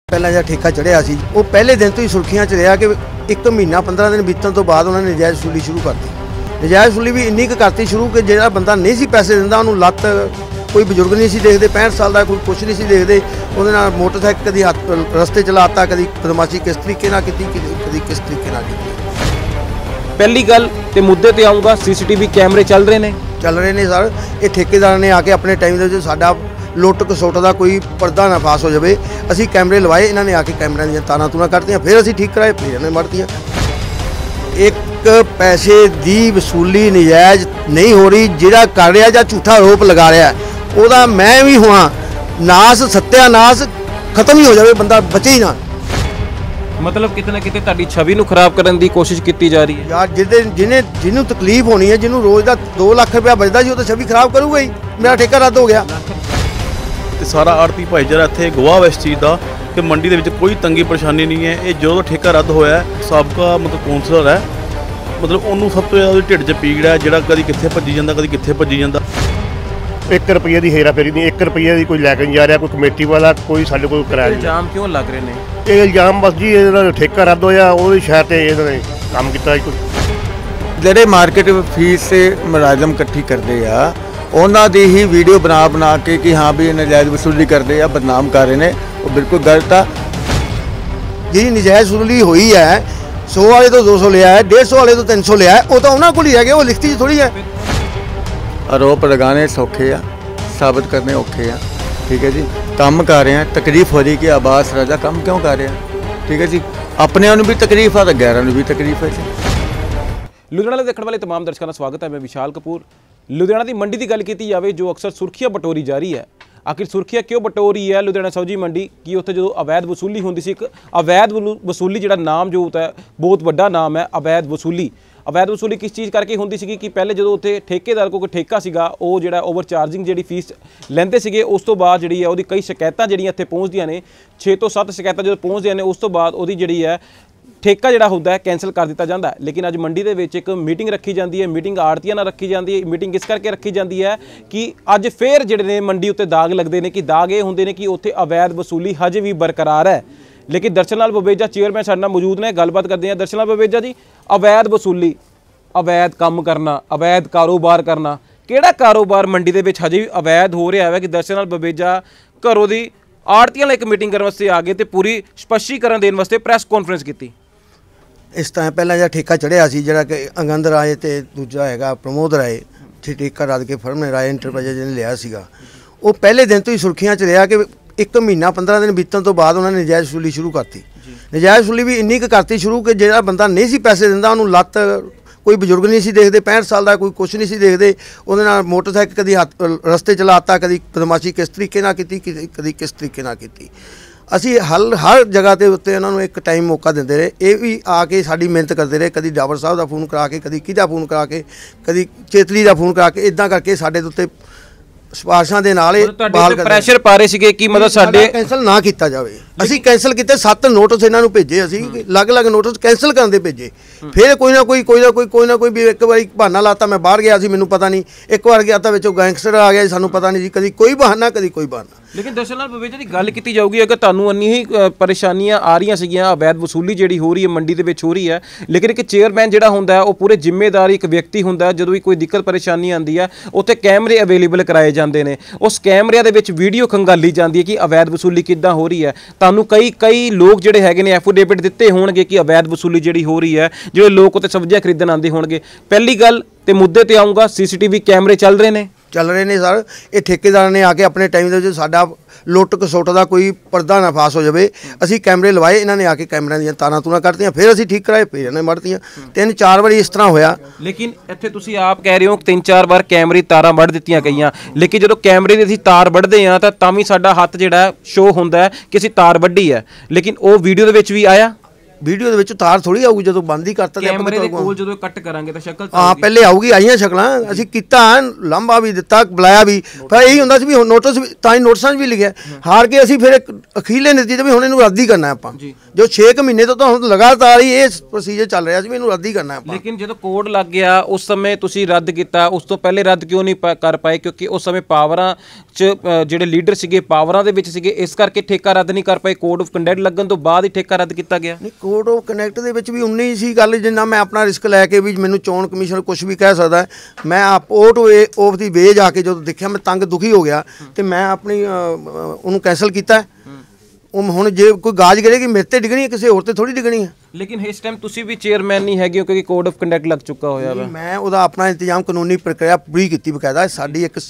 पहला जो ठेका चढ़िया सी वो पहले दिन तो ही सुर्खियां च रहा कि एक महीना 15 दिन बीतने तो बाद उन्होंने नजायज़ वसूली शुरू कर दी। नजायज़ वसूली भी इन्नी करती शुरू कि जो बंदा नहीं सी पैसे दिंदा उन्होंने लत्त कोई बजुर्ग नहीं सी देखते 65 साल का कोई कुछ नहीं सी देखते वो मोटरसाइकिल कभी हाथ रस्ते चलाता कभी बदमाशी किस तरीके की कभी किस तरीके की। पहली गल ते मुद्दे ते आऊँगा सीसीटीवी कैमरे चल रहे हैं सर। ये ठेकेदार ने आके अपने टाइम के साडा लुट कसुट का कोई पर्दा ना पास हो जाए असी कैमरे लवाए इन्होंने आके कैमरे दी तारा तूरा कटदियाँ फिर असी ठीक कराए फिर इन्हें मरदियाँ। एक पैसे की वसूली नजायज़ नहीं हो रही जिहड़ा कर रहा या झूठा आरोप लगा रहा है वह मैं भी हुआ नास सत्यानाश खत्म ही हो जाए बंदा बचे ही ना। मतलब किते ना किते तुहाडी छवि नूं खराब करन दी कोशिश की जा रही है यार जिन्हें तकलीफ होनी है जिन्होंने रोज़ का 2 लाख रुपया बचता जी वो तो छवि खराब करूगा ही। मेरा ठेका रद्द हो गया। सारा आड़ती भाईचारा इत्थे गवाह इस चीज़ का कि मंडी के कोई तंगी परेशानी नहीं है। ये जो ठेका रद्द होया साबका मतलब कौंसलर है मतलब उन्होंने सब तो ज़्यादा ढिड च पीड़ है जो कभी कित्थे भज्जी जाता कभी कित्थे भज्जी जाता। 1 रुपये की हेरा फेरी नहीं 1 रुपये की कोई लैके नहीं जा रहा कोई कमेटी वाला कोई साढ़े को कराया। इल्जाम क्यों लग रहे हैं? ये इल्जाम बस जी ठेका रद्द होया वो शहर से इन्होंने काम किया ਜਿਹੜੇ मार्केट फीस से मुलाजम इकट्ठी करते हैं उन्होंने दी ही वीडियो बना के कि हाँ भी नजायज़ वसूली करते हैं बदनाम कर रहे हैं वो बिल्कुल गलत है। जी नजायज़ वसूली हुई है 100 वाले तो 200 लिया है 150 वाले तो 300 लिया है वो तो उन्होंने को ही रह गया वो लिखती थोड़ी है। आरोप लगाने सौखे आ साबित करने औखे आ। ठीक है जी काम कर रहे हैं तकलीफ हो रही कि आबास राजा काम क्यों कर रहे हैं। ठीक है जी अपने भी तकलीफ है तो गैरों भी तकलीफ है जी। लुधियाना देखने वाले तमाम दर्शकों का स्वागत है। मैं विशाल कपूर। लुधियाना की मंडी की गल की जाए जो अक्सर सुर्खियां बटोरी जा रही है आखिर सुर्खियां क्यों बटोर रही है लुधियाना सब्जी मंडी की उत्थे जो अवैध वसूली होंदी सी। एक अवैध वसूली जिहड़ा नाम जो होता है बहुत बड़ा नाम है अवैध वसूली। अवैध वसूली किस चीज़ करके होंदी सी कि पहले जो उत्थे ठेकेदार को कोई ठेका सीगा वो जिहड़ा ओवर चार्जिंग जिहड़ी फीस लैंदे सीगे उस तो बाद जिहड़ी है उहदी कई शिकायतां जिहड़ियां इत्थे पहुंचदियां ने 6 तो 7 शिकायतां जो पहुंचदियां ने उस तो बाद उहदी जिहड़ी है ठेका जिहड़ा होंदा है कैंसल कर दिता जाता है। लेकिन अज मंडी दे विच एक मीटिंग रखी जाती है मीटिंग आड़तियां नाल रखी जाती है। मीटिंग इस करके रखी जाती है कि अज फिर जिहड़े ने मंडी उत्ते दाग लगते हैं कि दाग ये होंदे ने कि उत्थे अवैध वसूली हजे भी बरकरार है। लेकिन दर्शन लाल बवेजा चेयरमैन साडे नाल मौजूद ने गलबात करते हैं। दर्शन लाल बवेजा जी अवैध वसूली अवैध काम करना अवैध कारोबार करना किहड़ा कारोबार मंडी दे विच हजे भी अवैध हो रहा है कि दर्शन लाल बवेजा घरों दी आड़तियां नाल एक मीटिंग करने वास्ते आ गए तो पूरी स्पष्टीकरण देने वास्ते प्रैस कॉन्फ्रेंस की। इस तरह पहला जो ठेका चढ़िया सी जिहड़ा कि अंगद राय ते दूजा है प्रमोद राय ठेका रद्द के फर्म ने राय इंटरप्राइजेज ने लिया सीगा वो पहले दिन तो ही सुर्खियां च रहा कि 1 महीना 15 दिन बीतने तो बाद उन्होंने नजायज़ वसूली शुरू करती। नजायज़ वसूली भी इन्नी करती शुरू कि जो बंदा नहीं सी पैसे दिंदा उन्होंने लत्त कोई बजुर्ग नहीं सी देखते 65 साल का कोई कुछ नहीं सी देखते वो मोटरसाइकिल कभी हाथ रस्ते चलाता कभी बदमाशी किस तरीके की कभी किस तरीके की। असी हर जगह के उत्ते उन्होंने एक टाइम मौका देंदे रहे ये भी आके साड़ी मेहनत करते रहे कभी डाबर साहब का फोन करा के कभी किहदा फोन करा के कभी चेतली का फोन करा के इदा करके साडे उत्ते सिफारिशां दे नाल प्रेशर पा रहे सीगे कि मतलब साडे कैंसल ना किया जाए। असी कैंसल किए 7 नोटिस इन्हों भेजे असी अलग अलग नोटिस कैंसल करने दे भेजे फिर कोई ना कोई भी एक बार बहाना लाता मैं बाहर गया सी मैनू पता नहीं एक बार गया तो विचों गैंगस्टर आ गया सानू पता नहीं जी कभी कोई बहाना कभी कोई बहाना। लेकिन दर्शन लाल बवेजा की गल की जाऊगी अगर तुहानूं अन्नी ही परेशानियां आ रही सीगियां अवैध वसूली जिहड़ी हो रही है मंडी दे विच हो रही है लेकिन एक चेयरमैन जिहड़ा हुंदा है वो पूरे जिम्मेदार एक व्यक्ति हुंदा है जदों भी कोई दिक्कत परेशानी आती है उत्थे कैमरे अवेलेबल कराए जाते हैं उस कैमरिਆਂ ਦੇ ਵਿੱਚ वीडियो खंगाली जाती है कि अवैध वसूली किद्दां हो रही है। तुहानूं कई लोग जिहड़े हैगे ने एफिडेविट दिते होणगे कि अवैध वसूली जिहड़ी हो रही है जिहड़े लोग उत्ते सब्जियां खरीदण आंदे होणगे। पहली गल ते मुद्दे ते आऊँगा सीसीटीवी कैमरे चल रहे हैं सर। ये ठेकेदार ने आके अपने टाइम के साडा लुट कसुट का कोई पर्दा ना पास हो जाए असी कैमरे लवाए इन्होंने आके कैमरे दी तारा तूरा कटदियाँ फिर असी ठीक कराए फिर इन्हें मरदियाँ 3-4 बार इस तरह होया। लेकिन इत्थे तुसीं आप कह रहे हो 3-4 बार कैमरे तारा वढ़ दित्तियां गईयां लेकिन जो कैमरे की असीं तार वढ़दे हां तां भी साडा हत्थ जिहड़ा शो हुंदा है कि असीं तार वढ़ी है लेकिन वो वीडियो दे विच भी आया ਵੀਡੀਓ ਦੇ ਵਿੱਚ ਤਾਰ ਥੋੜੀ ਆਊਗੀ, ਜਦੋਂ ਬੰਦ ਹੀ ਕਰਤਾ ਕੈਮਰੇ ਦੇ ਕੋਲ ਜਦੋਂ ਕੱਟ ਕਰਾਂਗੇ ਤਾਂ ਸ਼ਕਲ ਹਾਂ ਪਹਿਲੇ ਆਊਗੀ, ਆਈਆਂ ਸ਼ਕਲਾਂ ਅਸੀਂ ਕੀਤਾ, ਲੰਬਾ ਵੀ ਦਿੱਤਾ, ਬੁਲਾਇਆ ਵੀ, ਪਰ ਇਹੀ ਹੁੰਦਾ ਸੀ ਵੀ ਨੋਟਿਸ ਵੀ ਤਾਂ ਹੀ ਨੋਟਿਸਾਂ 'ਚ ਵੀ ਲਿਖਿਆ। ਹਾਰ ਕੇ ਅਸੀਂ ਫਿਰ ਇੱਕ ਅਖੀਰਲੇ ਨਤੀਜੇ ਵੀ ਹੁਣ ਇਹਨੂੰ ਰੱਦ ਹੀ ਕਰਨਾ ਆਪਾਂ, ਜੋ 6 ਮਹੀਨੇ ਤੋਂ ਹੁਣ ਲਗਾਤਾਰ ਹੀ ਇਹ ਪ੍ਰੋਸੀਜਰ ਚੱਲ ਰਿਹਾ ਸੀ ਵੀ ਇਹਨੂੰ ਰੱਦ ਹੀ ਕਰਨਾ ਆਪਾਂ। ਲੇਕਿਨ ਜਦੋਂ ਕੋਡ ਲੱਗ ਗਿਆ ਉਸ ਸਮੇਂ ਤੁਸੀਂ ਰੱਦ ਕੀਤਾ, ਉਸ ਤੋਂ ਪਹਿਲੇ ਰੱਦ ਕਿਉਂ ਨਹੀਂ ਕਰ ਪਾਏ? ਕਿਉਂਕਿ ਉਸ ਸਮੇਂ ਪਾਵਰਾਂ 'ਚ ਜਿਹੜੇ ਲੀਡਰ ਸੀਗੇ ਪਾਵਰਾਂ ਦੇ ਵਿੱਚ ਸੀਗੇ, ਇਸ ਕਰਕੇ ਠੇਕਾ ਰੱਦ ਨਹੀਂ ਕਰ ਪਾਏ। ਕੋਡ ਆਫ ਕੰਡਕਟ ਲੱਗਣ ਤੋਂ ਬਾਅਦ ਹੀ ਠੇਕਾ ਰੱਦ ਕੀਤਾ ਗਿਆ। ਨਹੀਂ, ਕੋਡ ਆਫ ਕੰਡਕਟ ਦੇ ਵਿੱਚ ਵੀ ਉਨੀ ਸੀ ਗੱਲ, ਜਿੰਨਾ ਮੈਂ ਆਪਣਾ ਰਿਸਕ ਲੈ ਕੇ ਵੀ ਮੈਨੂੰ ਚੋਣ ਕਮਿਸ਼ਨ ਕੁਝ ਵੀ ਕਹਿ ਸਕਦਾ। ਮੈਂ ਆਊਟ ਆਫ ਦੀ ਵੇ ਜਾ ਕੇ ਜਦੋਂ ਦੇਖਿਆ ਮੈਂ ਤੰਗ ਦੁਖੀ ਹੋ ਗਿਆ ਤੇ ਮੈਂ ਆਪਣੀ ਉਹਨੂੰ ਕੈਂਸਲ ਕੀਤਾ। ਉਹ ਹੁਣ ਜੇ ਕੋਈ ਗਾਜ ਗਿਰੇਗੀ ਮੇਰੇ ਤੇ ਡਿੱਗਣੀ ਹੈ, ਕਿਸੇ ਹੋਰ ਤੇ ਥੋੜੀ ਡਿੱਗਣੀ ਹੈ। ਲੇਕਿਨ ਇਸ ਟਾਈਮ ਤੁਸੀਂ ਵੀ ਚੇਅਰਮੈਨ ਨਹੀਂ ਹੈਗੇ ਕਿਉਂਕਿ ਕੋਡ ਆਫ ਕੰਡਕਟ ਲੱਗ ਚੁੱਕਾ ਹੋਇਆ ਵਾ। ਮੈਂ ਉਹਦਾ ਆਪਣਾ ਇੰਤਜ਼ਾਮ ਕਾਨੂੰਨੀ ਪ੍ਰਕਿਰਿਆ ਪੂਰੀ ਕੀਤੀ ਬਕਾਇਦਾ। ਸਾਡੀ ਇੱਕ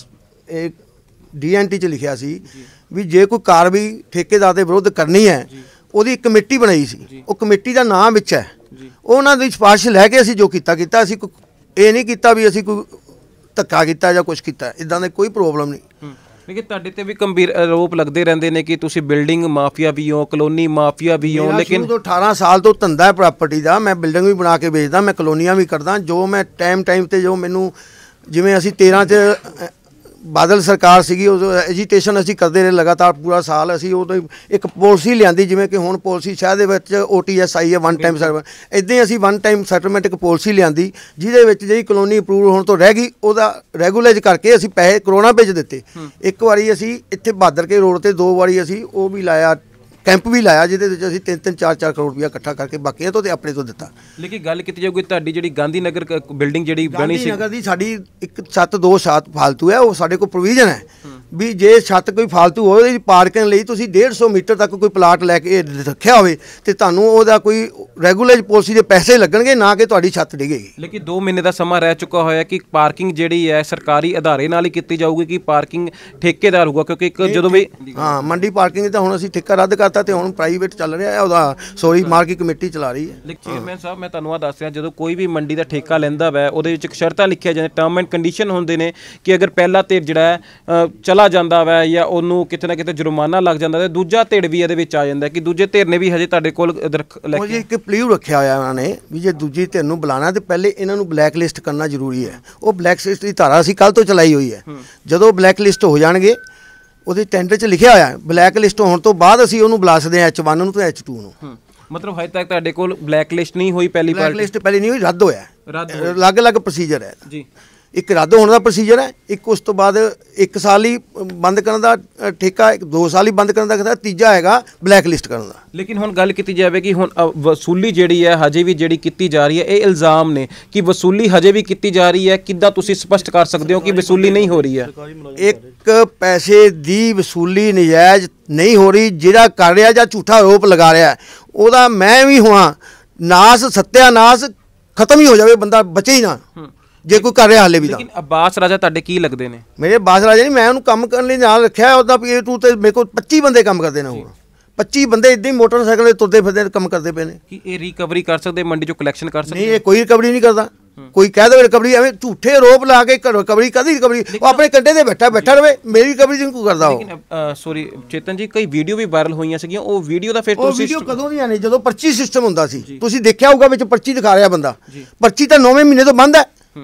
DNT 'ਚ ਲਿਖਿਆ ਸੀ ਵੀ ਜੇ ਕੋਈ ਕਾਰਵਾਈ ਠੇਕੇਦਾਰ ਦੇ ਵਿਰੁੱਧ ਕਰਨੀ ਹੈ, ਉਹਦੀ ਇੱਕ ਕਮੇਟੀ ਬਣਾਈ ਸੀ, ਉਹ ਕਮੇਟੀ ਦਾ ਨਾਮ ਵਿੱਚ ਹੈ। ਉਹਨਾਂ ਦੀ ਸਿਫਾਰਿਸ਼ ਲੈ ਕੇ ਅਸੀਂ ਜੋ ਕੀਤਾ ਅਸੀਂ ਕੋਈ ਇਹ ਨਹੀਂ ਕੀਤਾ ਵੀ ਅਸੀਂ ਕੋਈ ਧੱਕਾ ਕੀਤਾ ਜਾਂ ਕੁਝ ਕੀਤਾ, ਇਦਾਂ ਦਾ ਕੋਈ ਪ੍ਰੋਬਲਮ ਨਹੀਂ। ਲੇਕਿਨ ਤੁਹਾਡੇ ਤੇ ਵੀ ਗੰਭੀਰ ਆਰੋਪ ਲੱਗਦੇ ਰਹਿੰਦੇ ਨੇ ਕਿ ਤੁਸੀਂ ਬਿਲਡਿੰਗ ਮਾਫੀਆ ਵੀ ਹੋ, ਕਲੋਨੀ ਮਾਫੀਆ ਵੀ ਹੋ। ਲੇਕਿਨ 18 ਸਾਲ ਤੋਂ ਧੰਦਾ ਹੈ ਪ੍ਰਾਪਰਟੀ ਦਾ, ਮੈਂ ਬਿਲਡਿੰਗ ਵੀ ਬਣਾ ਕੇ ਵੇਚਦਾ, ਮੈਂ ਕਲੋਨੀਆਂ ਵੀ ਕਰਦਾ। ਜੋ ਮੈਂ ਟਾਈਮ ਤੇ ਜੋ ਮੈਨੂੰ, ਜਿਵੇਂ ਅਸੀਂ 13 'ਚ ਬਾਦਲ ਸਰਕਾਰ ਸੀਗੀ, ਉਦੋਂ ਐਜੀਟੇਸ਼ਨ ਅਸੀਂ ਕਰਦੇ ਰਹੇ ਲਗਾਤਾਰ ਪੂਰਾ ਸਾਲ। ਅਸੀਂ ਉਦੋਂ ਇੱਕ ਪਾਲਿਸੀ ਲਿਆਂਦੀ, ਜਿਵੇਂ ਕਿ ਹੁਣ ਪਾਲਿਸੀ ਸ਼ਹਿਰ ਦੇ ਵਿੱਚ OTS ਆਈ ਹੈ, ਵਨ ਟਾਈਮ ਸੈਟਲਮੈਂਟ। ਇੱਦਾਂ ਹੀ ਅਸੀਂ ਵਨ ਟਾਈਮ ਸੈਟਲਮੈਂਟ ਇੱਕ ਪਾਲਿਸੀ ਲਿਆਂਦੀ, ਜਿਹਦੇ ਵਿੱਚ ਜਿਹੜੀ ਕਲੋਨੀ ਅਪਰੂਵ ਹੋਣ ਤੋਂ ਰਹਿ ਗਈ ਉਹਦਾ ਰੈਗੂਲਰਾਈਜ਼ ਕਰਕੇ ਅਸੀਂ ਪੈਸੇ ਕਰੋਨਾ ਭੇਜ ਦਿੱਤੇ। ਇੱਕ ਵਾਰੀ ਅਸੀਂ ਇੱਥੇ ਬਹਾਦਰ ਕੇ ਰੋਡ ਤੇ 2 ਵਾਰੀ ਅਸੀਂ ਉਹ ਵੀ ਲਾਇਆ, ਕੈਂਪ ਵੀ ਲਾਇਆ, ਜਿਹਦੇ ਵਿੱਚ ਅਸੀਂ 3-3 4-4 ਕਰੋੜ ਰੁਪਇਆ ਇਕੱਠਾ ਕਰਕੇ ਬਾਕੀਆਂ ਤੋਂ ਤੇ ਆਪਣੇ ਤੋਂ ਦਿੱਤਾ। ਲੇਕਿਨ ਗੱਲ ਕੀਤੀ ਜਾਊਗੀ ਤੁਹਾਡੀ ਜਿਹੜੀ ਗਾਂਧੀ ਨਗਰ ਬਿਲਡਿੰਗ ਜਿਹੜੀ ਬਣੀ ਸੀ, ਗਾਂਧੀ ਨਗਰ ਦੀ ਸਾਡੀ ਇੱਕ ਛੱਤ 2 ਛੱਤ ਫਾਲਤੂ ਹੈ, ਉਹ ਸਾਡੇ ਕੋਲ ਪ੍ਰੋਵੀਜ਼ਨ ਹੈ ਵੀ ਜੇ ਛੱਤ ਕੋਈ ਫਾਲਤੂ ਹੋਵੇ ਉਹਦੀ ਪਾਰਕਿੰਗ ਲਈ ਤੁਸੀਂ 150 ਮੀਟਰ ਤੱਕ ਕੋਈ ਪਲਾਟ ਲੈ ਕੇ ਰੱਖਿਆ ਹੋਵੇ ਤੇ ਤੁਹਾਨੂੰ ਉਹਦਾ ਕੋਈ ਰੈਗੂਲਰ ਪਾਲਿਸੀ ਦੇ ਪੈਸੇ ਲੱਗਣਗੇ, ਨਾ ਕਿ ਤੁਹਾਡੀ ਛੱਤ ਡਿੱਗੇਗੀ। ਲੇਕਿਨ 2 ਮਹੀਨੇ ਦਾ ਸਮਾਂ ਰਹਿ ਚੁੱਕਾ ਹੋਇਆ ਕਿ ਪਾਰਕਿੰਗ ਜਿਹੜੀ ਹੈ ਸਰਕਾਰੀ ਅਦਾਰੇ ਨਾਲ ਹੀ ਕੀਤੀ ਜਾਊਗੀ ਕਿ ਪਾਰਕਿੰਗ ਠੇਕੇਦਾਰ ਹੋਊਗਾ? ਕਿਉਂਕਿ ਇੱਕ ਜਦੋਂ ਵੀ ਹਾਂ ਮੰਡੀ ਪਾਰਕਿੰਗ ਤਾਂ ਹੁਣ ਅਸੀਂ ਠੇਕਾ ਰੱਦ ਕਰਤਾ ਤੇ ਹੁਣ ਪ੍ਰਾਈਵੇਟ ਚੱਲ ਰਿਹਾ ਹੈ, ਉਹਦਾ ਮਾਰਕੀਟ ਕਮੇਟੀ ਚਲਾ ਰਹੀ ਹੈ। ਲੇਕਿਨ ਚੇਅਰਮੈਨ ਸਾਹਿਬ ਮੈਂ ਤੁਹਾਨੂੰ ਆ ਦੱਸ ਰਿਹਾ, ਜਦੋਂ ਕੋਈ ਵੀ ਮੰਡੀ ਦਾ ਠੇਕਾ ਲੈਂਦਾ ਵਾ ਉਹਦੇ ਵਿੱਚ ਇੱਕ ਸ਼ਰਤਾਂ ਲਿਖੀਆਂ ਜਾਂਦੀਆਂ, ਟਰਮ ਐਂਡ ਕੰਡੀਸ਼ਨ ਹੁੰਦੇ ਨੇ ਕਿ ਅਗਰ ਪਹਿਲਾ ਧਿਰ ਜਿਹੜਾ ਹੈ ਚਲਾ ਜਾਂਦਾ ਵਾ ਜਾਂ ਉਹਨੂੰ ਕਿਤੇ ਨਾ ਕਿਤੇ ਜੁਰਮਾਨਾ ਲੱਗ ਜਾਂਦਾ ਤੇ ਦੂਜਾ ਧਿਰ ਵੀ ਇਹਦੇ ਵਿੱਚ ਆ ਜਾਂਦਾ ਕਿ ਦੂਜੇ ਧਿਰ ਨੇ ਵੀ ਹਜੇ ਤੁਹਾਡੇ ਕੋਲ ਉਹ ਜੀ ਇੱਕ ਪਲੀਊ ਰੱਖਿਆ ਹੋਇਆ ਉਹਨਾਂ ਨੇ ਵੀ ਜੇ ਦੂਜੀ ਧਿਰ ਨੂੰ ਬੁਲਾਣਾ ਤੇ ਪਹਿਲੇ ਇਹਨਾਂ ਨੂੰ ਬਲੈਕ ਲਿਸਟ ਕਰਨਾ ਜ਼ਰੂਰੀ ਹੈ। ਉਹ ਬਲੈਕ ਲਿਸਟ ਦੀ ਧਾਰਾ ਅਸੀਂ ਕੱਲ੍ਹ ਤੋਂ ਚਲਾਈ ਹੋਈ ਹੈ। ਜਦੋਂ ਬਲੈਕ ਲਿਸਟ ਹੋ ਜਾਣਗੇ ਉਹਦੇ ਟੈਂਡਰ 'ਚ ਲਿਖਿਆ ਹੋਇਆ ਬਲੈਕ ਲਿਸਟ ਹੋਣ ਤੋਂ ਬਾਅਦ ਅਸੀਂ ਉਹਨੂੰ ਬੁਲਾ ਸਕਦੇ ਹਾਂ H1 ਨੂੰ ਤੇ H2 ਨੂੰ। ਮਤਲਬ ਹਜੇ ਤੱਕ ਤੁਹਾਡੇ ਕੋਲ ਬਲੈਕ ਲਿਸਟ ਨਹੀਂ ਹੋਈ? ਪਹਿਲੀ ਬਲੈਕ ਲਿਸਟ ਪਹਿਲੀ ਨਹੀਂ ਹੋਈ, ਰੱਦ ਹੋਇਆ। ਅਲੱਗ-ਅਲੱਗ ਪ੍ਰੋਸੀਜਰ ਹੈ ਜੀ। ਇੱਕ ਰੱਦ ਹੋਣ ਦਾ ਪ੍ਰੋਸੀਜਰ ਹੈ, ਇੱਕ ਉਸ ਤੋਂ ਬਾਅਦ 1 ਸਾਲ ਹੀ ਬੰਦ ਕਰਨ ਦਾ ਠੇਕਾ, 2 ਸਾਲ ਹੀ ਬੰਦ ਕਰਨ ਦਾ, ਤੀਜਾ ਹੈਗਾ ਬਲੈਕ ਲਿਸਟ ਕਰਨ ਦਾ। ਲੇਕਿਨ ਹੁਣ ਗੱਲ ਕੀਤੀ ਜਾਵੇ ਕਿ ਹੁਣ ਵਸੂਲੀ ਜਿਹੜੀ ਹੈ ਹਜੇ ਵੀ ਜਿਹੜੀ ਕੀਤੀ ਜਾ ਰਹੀ ਹੈ, ਇਹ ਇਲਜ਼ਾਮ ਨੇ ਕਿ ਵਸੂਲੀ ਹਜੇ ਵੀ ਕੀਤੀ ਜਾ ਰਹੀ ਹੈ। ਕਿੱਦਾਂ ਤੁਸੀਂ ਸਪਸ਼ਟ ਕਰ ਸਕਦੇ ਹੋ ਕਿ ਵਸੂਲੀ ਨਹੀਂ ਹੋ ਰਹੀ ਹੈ? ਇੱਕ ਪੈਸੇ ਦੀ ਵਸੂਲੀ ਨਜਾਇਜ਼ ਨਹੀਂ ਹੋ ਰਹੀ। ਜਿਹੜਾ ਕਰ ਰਿਹਾ ਜਾਂ ਝੂਠਾ ਆਰੋਪ ਲਗਾ ਰਿਹਾ ਉਹਦਾ ਮੈਂ ਵੀ ਹੋਵਾਂ ਨਾਸ, ਸੱਤਿਆਨਾਸ ਖਤਮ ਹੀ ਹੋ ਜਾਵੇ, ਬੰਦਾ ਬਚੇ ਹੀ ਨਾ ਜੇ ਕੋਈ ਕਰ ਰਿਹਾ ਹਾਲੇ ਵੀ। ਲੇਕਿਨ ਅਬਾਸ ਰਾਜਾ ਤੁਹਾਡੇ ਕੀ ਲੱਗਦੇ ਨੇ? ਮੇਰੇ ਅਬਾਸ ਰਾਜਾ ਨਹੀਂ, ਮੈਂ ਉਹਨੂੰ ਕੰਮ ਕਰਨ ਲਈ ਨਾਲ ਰੱਖਿਆ ਉਹਦਾ PA2 ਤੇ ਮੇਰੇ ਕੋਲ 25 ਬੰਦੇ ਕੰਮ ਕਰਦੇ ਨੇ। ਹੋਰ 25 ਬੰਦੇ ਇੱਦਾਂ ਹੀ ਮੋਟਰਸਾਈਕਲ 'ਤੇ ਤੁਰਦੇ ਫਿਰਦੇ ਕੰਮ ਕਰਦੇ ਪਏ ਨੇ। ਕਿ ਇਹ ਰਿਕਵਰੀ ਕਰ ਸਕਦੇ, ਮੰਡੀ 'ਚੋਂ ਕਲੈਕਸ਼ਨ ਕਰ ਸਕਦੇ? ਨਹੀਂ, ਇਹ ਕੋਈ ਰਿਕਵਰੀ ਨਹੀਂ ਕਰਦਾ। ਕੋਈ ਕਹਿ ਦੇਵੇ ਰਿਕਵਰੀ, ਐਵੇਂ ਝੂਠੇ ਆਰੋਪ ਲਾ ਕੇ ਰਿਕਵਰੀ ਕਦੀ ਰਿਕਵਰੀ, ਉਹ ਆਪਣੇ ਕੰਡੇ ਤੇ ਬੈਠਾ ਰਵੇ, ਮੇਰੀ ਰਿਕਵਰੀ ਨਹੀਂ ਕੋਈ ਕਰਦਾ। ਉਹ ਲੇਕਿਨ ਸੌਰੀ ਚੇਤਨ ਜੀ, ਕਈ ਵੀਡੀਓ ਵੀ ਵਾਇਰਲ ਹੋਈਆਂ ਸੀਗੀਆਂ, ਉਹ ਵੀਡੀਓ ਦਾ ਫਿਰ ਤੁਸੀਂ ਵੀਡੀਓ ਕਦੋਂ ਦੀਆਂ ਨੇ? ਜਦੋਂ ਪਰਚੀ ਸਿਸਟਮ ਹੁੰਦਾ ਸੀ, ਤੁਸੀਂ ਦੇਖਿਆ ਹੋਊਗਾ ਵਿੱਚ ਪਰਚੀ ਦਿਖਾ ਰਿਹਾ ਬੰਦਾ, ਪਰਚੀ ਤਾਂ 9ਵੇਂ ਮਹੀਨੇ ਤੋਂ ਬੰਦ ਹੈ